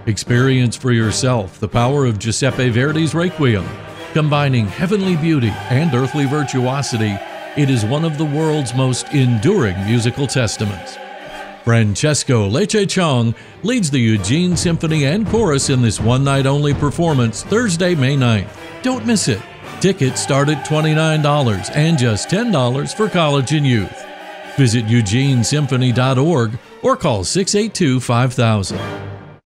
Experience for yourself the power of Giuseppe Verdi's Requiem. Combining heavenly beauty and earthly virtuosity, it is one of the world's most enduring musical testaments. Francesco Lecce Chong leads the Eugene Symphony and Chorus in this one-night-only performance Thursday, May 9th. Don't miss it. Tickets start at $29 and just $10 for college and youth. Visit eugenesymphony.org or call 682-5000.